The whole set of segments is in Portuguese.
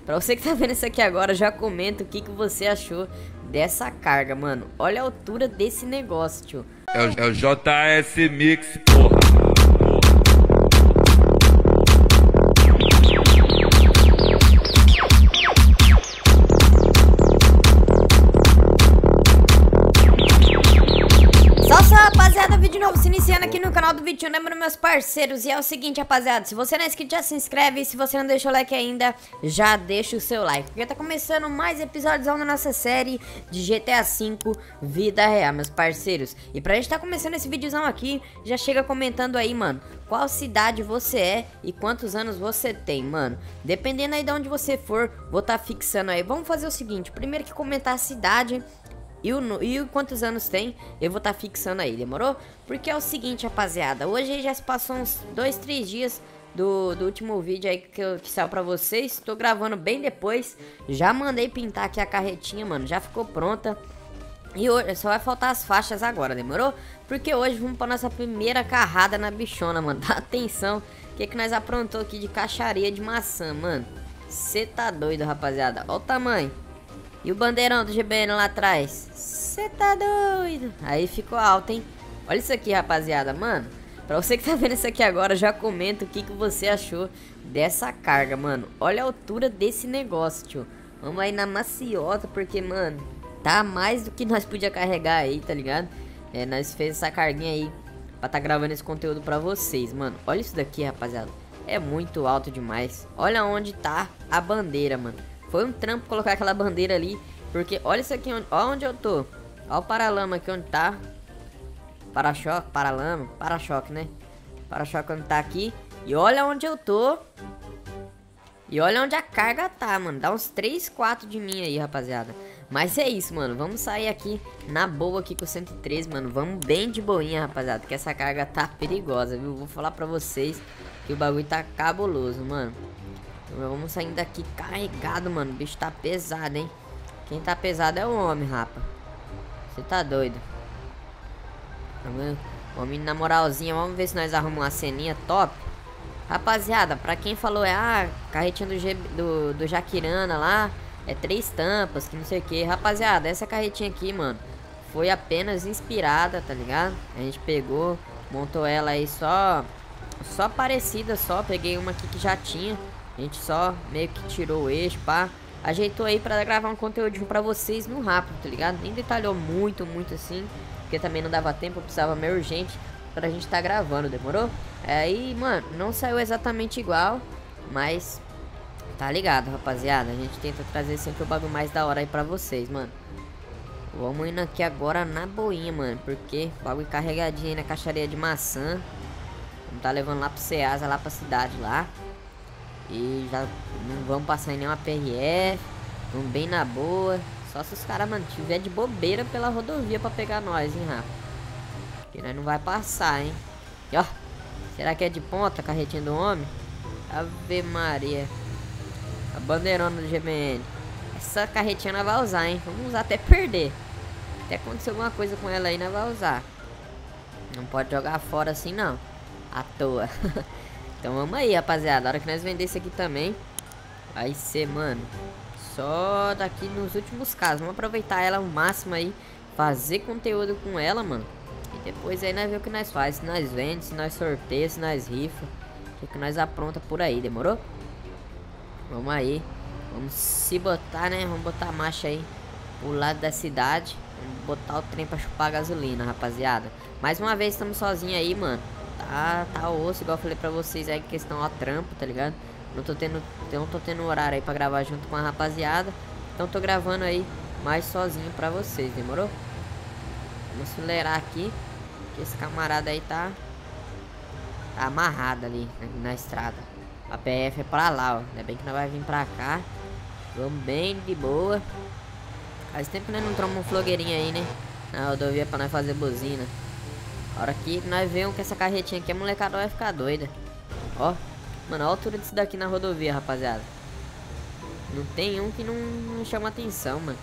Pra você que tá vendo isso aqui agora, já comenta o que você achou dessa carga, mano. Olha a altura desse negócio, tio. É o JS Mix, porra. Rapaziada, vídeo novo se iniciando aqui no canal do Vitinho, lembrando meus parceiros, e é o seguinte, rapaziada, se você não é inscrito já se inscreve, e se você não deixou o like ainda, já deixa o seu like, porque tá começando mais episódios da nossa série de GTA V Vida Real, meus parceiros. E pra gente tá começando esse videozão aqui, já chega comentando aí, mano, qual cidade você é e quantos anos você tem, mano. Dependendo aí de onde você for, vou tá fixando aí. Vamos fazer o seguinte, primeiro que comentar a cidade e quantos anos tem, eu vou estar fixando aí, demorou? Porque é o seguinte, rapaziada, hoje já se passou uns 2, 3 dias do último vídeo aí que saiu pra vocês. Tô gravando bem depois, já mandei pintar aqui a carretinha, mano, já ficou pronta. E hoje só vai faltar as faixas agora, demorou? Porque hoje vamos pra nossa primeira carrada na bichona, mano. Dá atenção, o que nós aprontou aqui de caixaria de maçã, mano. Cê tá doido, rapaziada, olha o tamanho. E o bandeirão do GBN lá atrás? Cê tá doido? Aí ficou alto, hein? Olha isso aqui, rapaziada. Mano, pra você que tá vendo isso aqui agora, já comenta o que você achou dessa carga, mano. Olha a altura desse negócio, tio. Vamos aí na maciota, porque, mano, tá mais do que nós podia carregar aí, tá ligado? É, nós fez essa carguinha aí pra tá gravando esse conteúdo pra vocês, mano. Olha isso daqui, rapaziada. É muito alto demais. Olha onde tá a bandeira, mano. Foi um trampo colocar aquela bandeira ali, porque olha isso aqui, olha onde eu tô. Olha o paralama aqui onde tá. Para-choque, paralama, para-choque, né? Para-choque onde tá aqui. E olha onde eu tô. E olha onde a carga tá, mano. Dá uns 3, 4 de mim aí, rapaziada. Mas é isso, mano. Vamos sair aqui na boa aqui com o 103, mano. Vamos bem de boinha, rapaziada, que essa carga tá perigosa, viu? Vou falar pra vocês que o bagulho tá cabuloso, mano. Então, vamos saindo daqui carregado, mano. O bicho tá pesado, hein? Quem tá pesado é o homem, rapa. Você tá doido. Homem na moralzinha. Vamos ver se nós arrumamos uma ceninha top. Rapaziada, pra quem falou carretinha do Jaquirana lá, é 3 tampas, que não sei o que. Rapaziada, essa carretinha aqui, mano, foi apenas inspirada, tá ligado? A gente pegou, montou ela aí só parecida, só. Peguei uma aqui que já tinha. A gente só meio que tirou o eixo, pá. Ajeitou aí pra gravar um conteúdinho pra vocês no rápido, tá ligado? Nem detalhou muito assim, porque também não dava tempo, eu precisava meio urgente pra gente tá gravando, demorou? Aí, mano, não saiu exatamente igual, mas tá ligado, rapaziada. A gente tenta trazer sempre o bagulho mais da hora aí pra vocês, mano. Vamos indo aqui agora na boinha, mano, porque o bagulho carregadinho aí na caixaria de maçã. Vamos tá levando lá pro Ceasa, lá pra cidade lá. E já não vamos passar em nenhuma PRF. Vamos bem na boa. Só se os caras, mano, tiver de bobeira pela rodovia pra pegar nós, hein, Rafa. Que nós não vai passar, hein. E ó, será que é de ponta a carretinha do homem? Ave Maria. A bandeirona do GBN. Essa carretinha nós vai usar, hein. Vamos usar até perder. Até acontecer alguma coisa com ela aí, nós vai usar. Não pode jogar fora assim, não. À toa. Então vamos aí, rapaziada. A hora que nós vender isso aqui também vai ser, mano, só daqui nos últimos casos. Vamos aproveitar ela ao máximo aí, fazer conteúdo com ela, mano. E depois aí nós vemos o que nós faz. Se nós vende, se nós sorteia, se nós rifa, o que nós apronta por aí, demorou? Vamos aí. Vamos se botar, né? Vamos botar a marcha aí pro lado da cidade. Vamos botar o trem pra chupar a gasolina, rapaziada. Mais uma vez estamos sozinhos aí, mano. Tá osso, igual eu falei pra vocês aí, questão a trampo, tá ligado? Não tô tendo horário aí pra gravar junto com a rapaziada. Então tô gravando aí mais sozinho pra vocês, demorou? Vamos acelerar aqui, que esse camarada aí tá amarrado ali na estrada. A PF é pra lá, ó. Ainda bem que nós vai vir pra cá. Vamos bem de boa. Faz tempo que nós não tromamos um flogueirinho aí, né? Na rodovia pra nós fazer buzina. A hora que nós vemos que essa carretinha aqui, a molecada vai ficar doida. Ó, mano, olha a altura disso daqui na rodovia, rapaziada. Não tem um que não chama atenção, mano.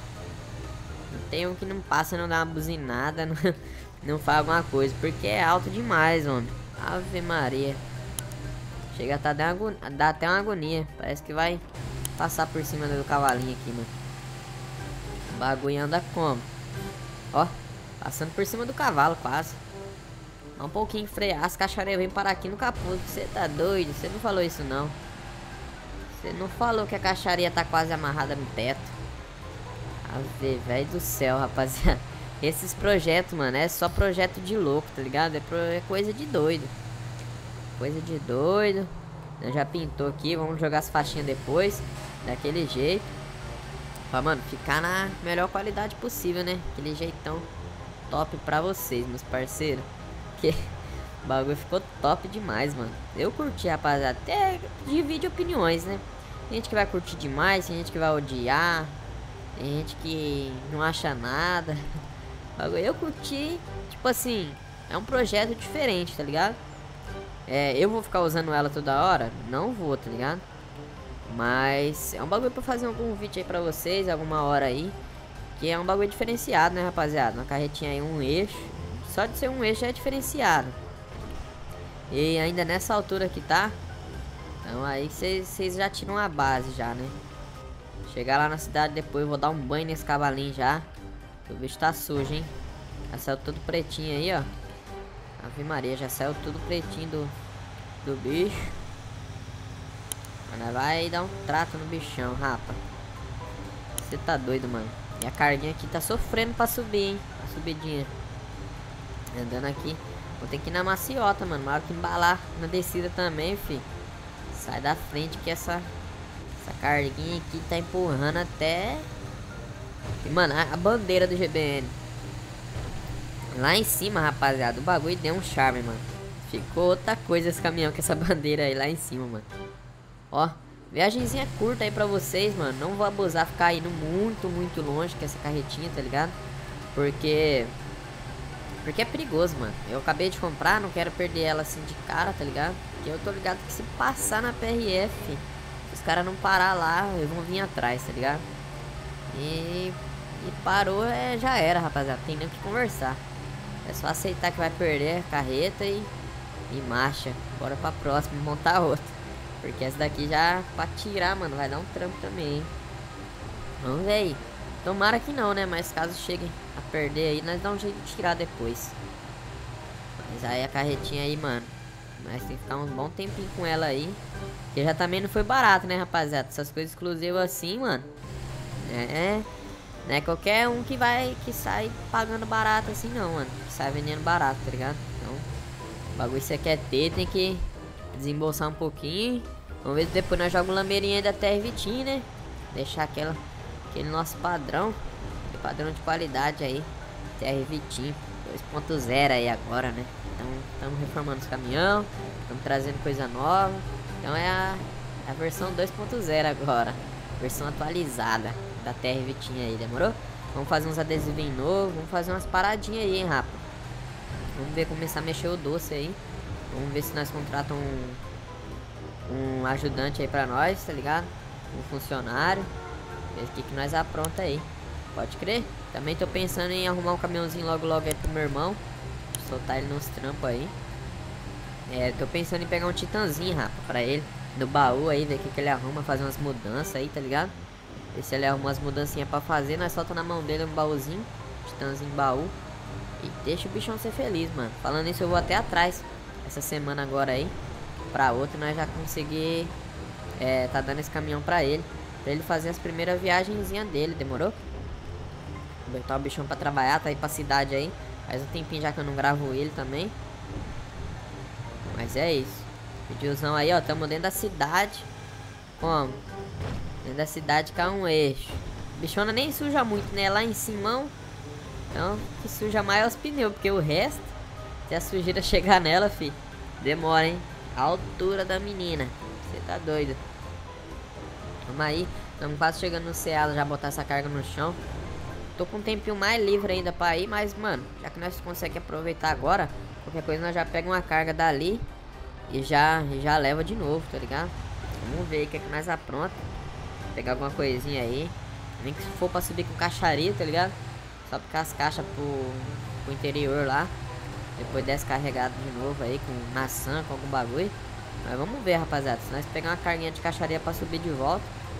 Não tem um que não passa, não dá uma buzinada, não faz alguma coisa, porque é alto demais, homem. Ave Maria. Chega a dá até uma agonia. Parece que vai passar por cima do cavalinho aqui, mano. O bagulho anda como? Ó, passando por cima do cavalo, quase. Dá um pouquinho frear, as caixarias vêm parar aqui no capô. Você tá doido? Você não falou isso não. Você não falou que a caixaria tá quase amarrada no teto. Ave, velho do céu, rapaziada. Esses projetos, mano, é só projeto de louco, tá ligado? É coisa de doido. Coisa de doido. Já pintou aqui, vamos jogar as faixinhas depois. Daquele jeito. Pra, mano, ficar na melhor qualidade possível, né? Aquele jeitão top pra vocês, meus parceiros. Que o bagulho ficou top demais, mano. Eu curti, rapaziada. Até divide opiniões, né? Tem gente que vai curtir demais, tem gente que vai odiar. Tem gente que não acha nada. Eu curti, tipo assim, é um projeto diferente, tá ligado? Eu vou ficar usando ela toda hora? Não vou, tá ligado? Mas é um bagulho pra fazer algum vídeo aí pra vocês, alguma hora aí. Que é um bagulho diferenciado, né, rapaziada? Uma carretinha aí, um eixo. Só de ser um eixo é diferenciado. E ainda nessa altura que tá. Então aí vocês já tiram a base já, né? Chegar lá na cidade depois, eu vou dar um banho nesse cavalinho já. O bicho tá sujo, hein? Já saiu tudo pretinho aí, ó. Ave Maria, já saiu tudo pretinho do bicho. Agora vai dar um trato no bichão, rapa. Você tá doido, mano. E a carguinha aqui tá sofrendo pra subir, hein? A subidinha. Andando aqui. Vou ter que ir na maciota, mano. Na hora que embalar na descida também, fi. Sai da frente que essa carguinha aqui tá empurrando até... E, mano, a bandeira do GBN. Lá em cima, rapaziada, o bagulho deu um charme, mano. Ficou outra coisa esse caminhão com essa bandeira aí lá em cima, mano. Ó, viagenzinha curta aí pra vocês, mano. Não vou abusar, ficar indo muito longe com essa carretinha, tá ligado? Porque é perigoso, mano. Eu acabei de comprar, não quero perder ela assim de cara, tá ligado? Porque eu tô ligado que se passar na PRF, se os caras não parar lá, eles vão vir atrás, tá ligado? E parou, já era, rapaziada. Tem nem o que conversar. É só aceitar que vai perder a carreta e marcha. Bora pra próxima, montar outra. Porque essa daqui já, pra tirar, mano, vai dar um trampo também, hein? Vamos ver aí. Tomara que não, né? Mas caso chegue a perder aí, nós dá um jeito de tirar depois. Mas aí a carretinha aí, mano, nós tem que ficar um bom tempinho com ela aí. Porque já também não foi barato, né, rapaziada? Essas coisas exclusivas assim, mano. Não é qualquer um que sai pagando barato assim não, mano. Que sai vendendo barato, tá ligado? Então, o bagulho que você quer ter, tem que desembolsar um pouquinho. Vamos ver se depois nós jogamos lameirinha da TR Vitinho, né? Deixar aquele nosso padrão. Padrão de qualidade aí. TR Vitinho 2.0 aí agora, né? Então, estamos reformando os caminhão. Estamos trazendo coisa nova. Então é a versão 2.0 agora. Versão atualizada da TR Vitinho aí, demorou? Vamos fazer uns adesivos novos, vamos fazer umas paradinhas aí, hein, rapaz. Vamos ver, começar a mexer o doce aí. Vamos ver se nós contratamos um ajudante aí pra nós, tá ligado? Um funcionário. Ver o que nós apronta aí. Pode crer? Também tô pensando em arrumar um caminhãozinho logo aí pro meu irmão. Soltar ele nos trampos aí. Tô pensando em pegar um titanzinho, rapaz, pra ele. No baú aí, ver o que ele arruma, fazer umas mudanças aí, tá ligado? Ver se ele arruma umas mudancinhas pra fazer, nós solta na mão dele um baúzinho, titãzinho baú. E deixa o bichão ser feliz, mano. Falando isso, eu vou até atrás essa semana agora aí. Pra outra, nós já conseguir tá dando esse caminhão pra ele fazer as primeiras viagenzinhas dele, demorou? Vou botar o bichão pra trabalhar, tá aí pra cidade aí. Faz um tempinho já que eu não gravo ele também. Mas é isso. Videozão aí, ó, tamo dentro da cidade. Como? Dentro da cidade com um eixo. Bichona nem suja muito, né? Lá em cima. Então, que suja mais é os pneus. Porque o resto, se a sujeira chegar nela, fi, demora, hein? A altura da menina. Você tá doido. Vamos aí. Estamos quase chegando no Ceasa, já botar essa carga no chão. Tô com um tempinho mais livre ainda pra ir. Mas, mano, já que nós conseguimos aproveitar agora, qualquer coisa nós já pega uma carga dali e já leva de novo, tá ligado? Vamos ver o que nós apronta. Pegar alguma coisinha aí. Nem que for pra subir com caixaria, tá ligado? Só picar as caixas pro interior lá. Depois desce carregado de novo aí com maçã, com algum bagulho. Mas vamos ver, rapaziada. Se nós pegar uma carguinha de caixaria pra subir de volta,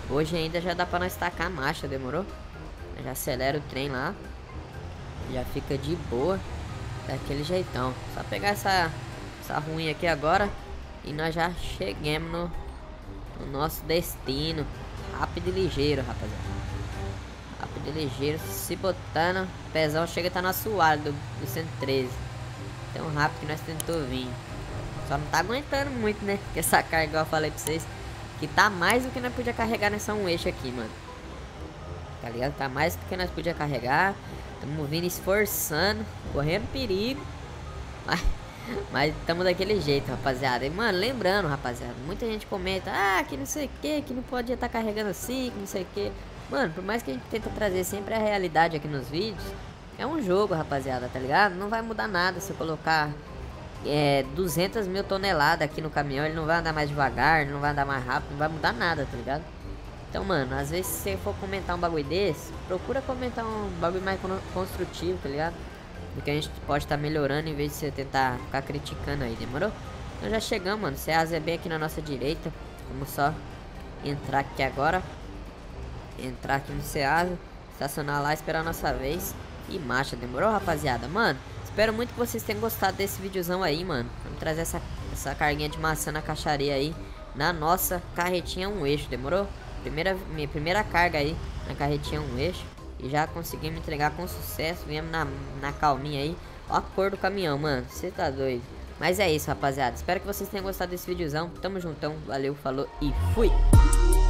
Hoje ainda já dá pra nós tacar a marcha, demorou? Já acelera o trem lá. Já fica de boa. Daquele jeitão. Só pegar essa ruim aqui agora. E nós já chegamos no nosso destino. Rápido e ligeiro, rapaziada. Rápido e ligeiro. Se botando. O pezão chega a estar no assoalho do 113. Tão rápido que nós tentou vir. Só não tá aguentando muito, né? Porque essa carga, igual eu falei pra vocês, que tá mais do que nós podia carregar nessa um eixo aqui, mano. Tá ligado? Tá mais do que nós podia carregar. Estamos vindo esforçando, correndo perigo. Mas estamos daquele jeito, rapaziada. E, mano, lembrando, rapaziada, muita gente comenta, que não sei o que não pode estar carregando assim, que não sei o que. Mano, por mais que a gente tenta trazer sempre a realidade aqui nos vídeos, é um jogo, rapaziada, tá ligado? Não vai mudar nada se eu colocar 200 mil toneladas aqui no caminhão. Ele não vai andar mais devagar, ele não vai andar mais rápido, não vai mudar nada, tá ligado? Então, mano, às vezes se você for comentar um bagulho desse, procura comentar um bagulho mais construtivo, tá ligado? Porque a gente pode estar melhorando em vez de você tentar ficar criticando aí, demorou? Então já chegamos, mano. Ceasa é bem aqui na nossa direita. Vamos só entrar aqui agora. Entrar aqui no Ceasa, estacionar lá, esperar a nossa vez. E marcha, demorou, rapaziada? Mano, espero muito que vocês tenham gostado desse videozão aí, mano. Vamos trazer essa carguinha de maçã na caixaria aí, na nossa carretinha um eixo, demorou? Minha primeira carga aí na carretinha um eixo. E já conseguimos entregar com sucesso. Viemos na calminha aí. Ó a cor do caminhão, mano. Você tá doido. Mas é isso, rapaziada. Espero que vocês tenham gostado desse videozão. Tamo juntão. Valeu, falou e fui!